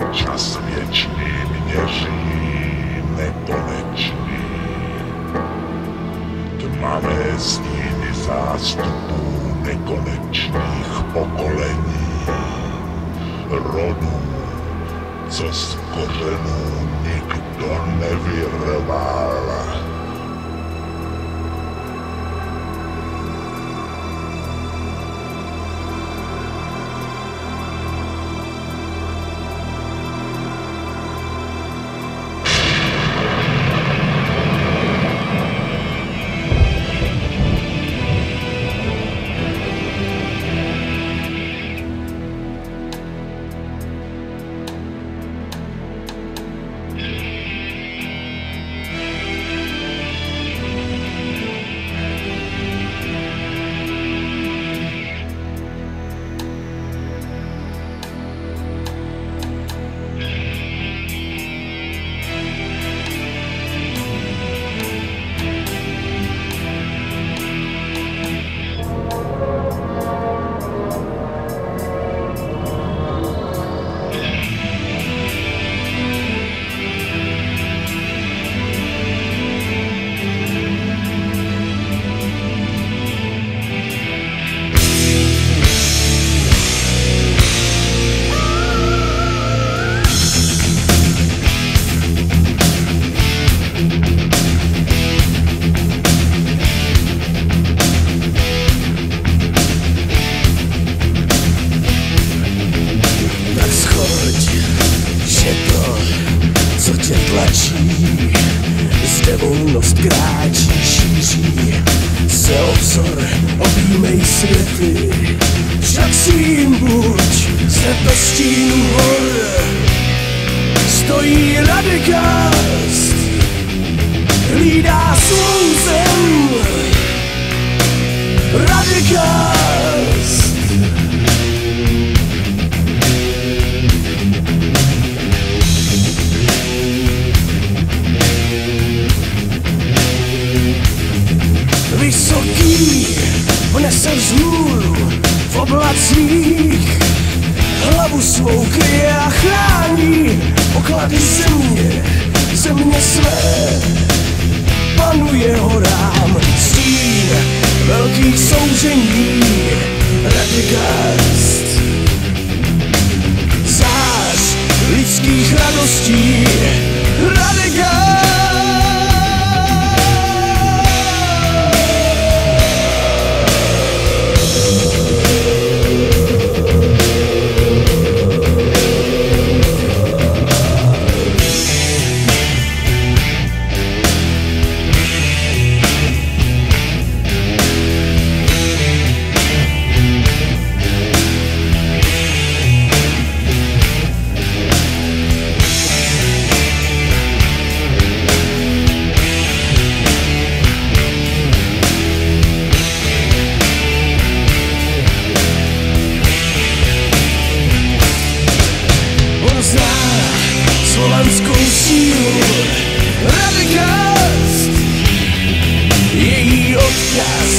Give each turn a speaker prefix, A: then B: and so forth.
A: Čas věčný měří nekonečný. Tmavé stíny zástupů nekonečných pokolení. Rodů, co z kořenů nikdo nevyrval.
B: Zde volnost kráčí, šíří se obzor, objímej světy. Však svým buď, zde to stínu hor stojí radikálst, hlídá svou zem. Radikálst. Vysoký vnese vzhůru v oblacích, hlavu svou kryje a chrání oklady země, země své. Panuje horám stín velkých soužení, Radikálst. Zář lidských radostí, Radikálst. Slovanskou sílu, Radikálst, její odkaz